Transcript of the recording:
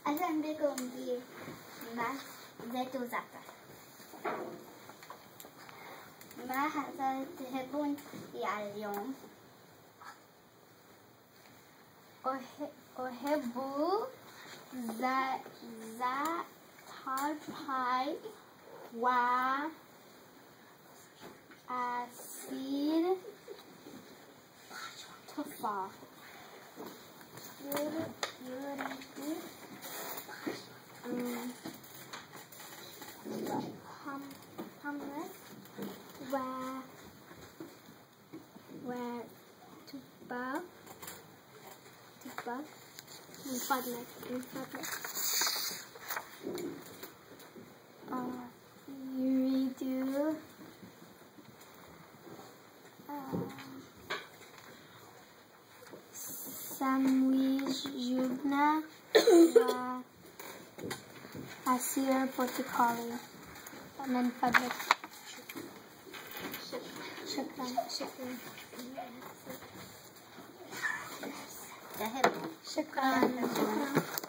أهلا بكم في زيت وزعتر. ماذا تحبون في اليوم؟ أحب زعتر باي وعصير تفاح. حمص وتفاح من فضلك يريد ساندويش جبنة وعصير برتقالي من فضلك. شكرا. شكرا.